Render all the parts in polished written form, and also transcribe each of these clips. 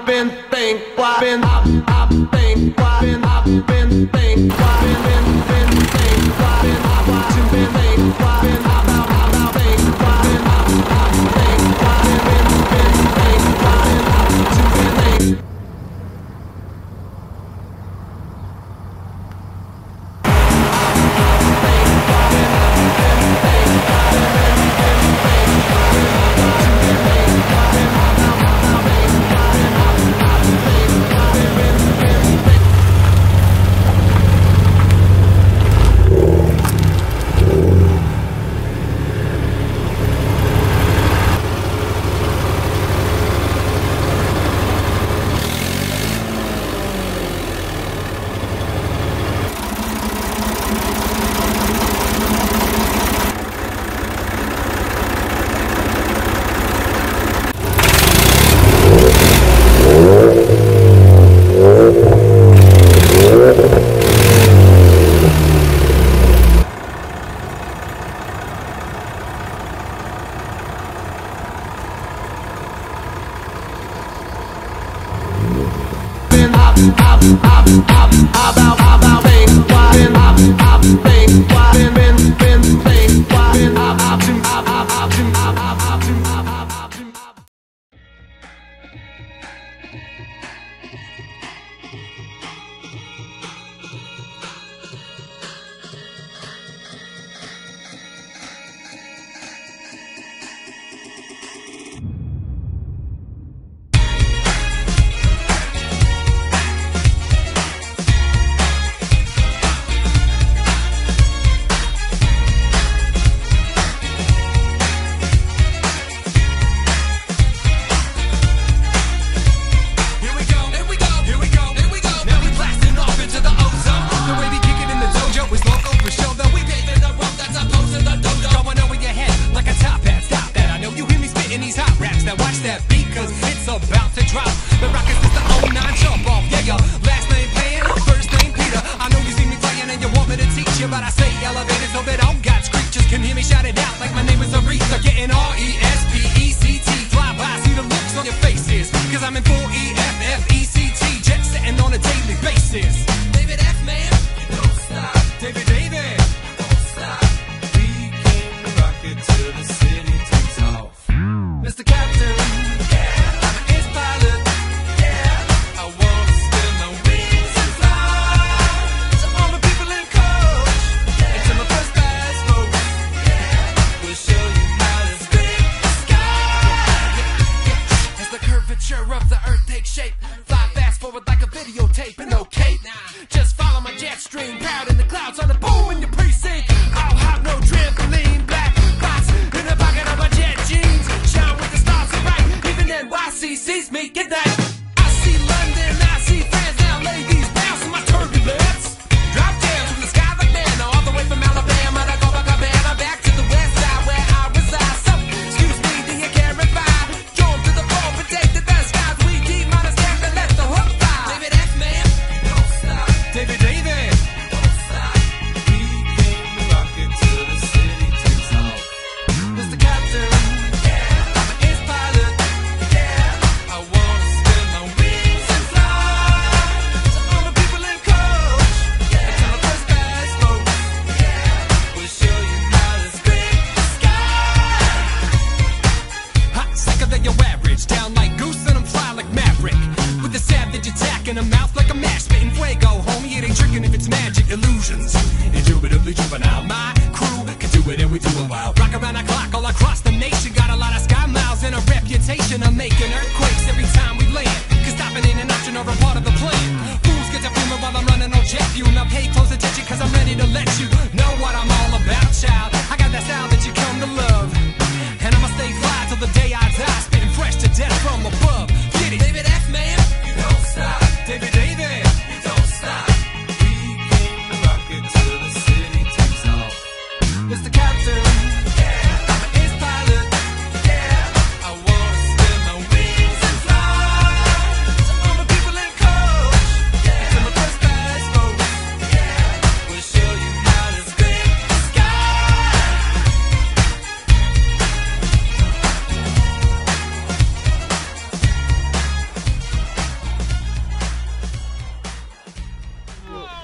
David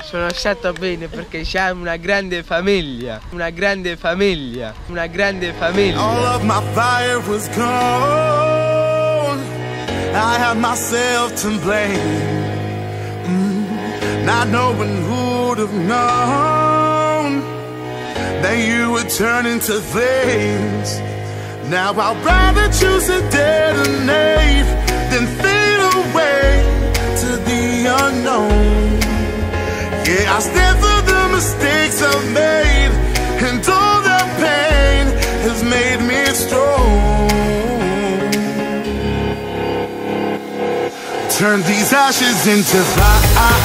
Sono stato bene perché c'è una grande famiglia, una grande famiglia, una grande famiglia. All of my fire was gone. I had myself to blame. Not knowing who'd have known that you would turn into flames. Now I'd rather choose to detonate than fade away to the unknown. Yeah, I stand for the mistakes I've made, and all the pain has made me strong. Turn these ashes into fire.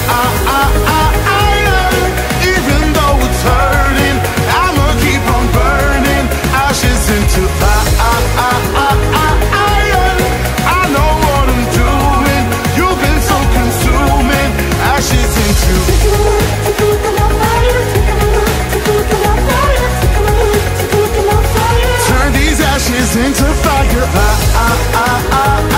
Even though it's hurting, I'ma keep on burning. Ashes into fire. I know what I'm doing. You've been so consuming. Ashes into turn these ashes into fire.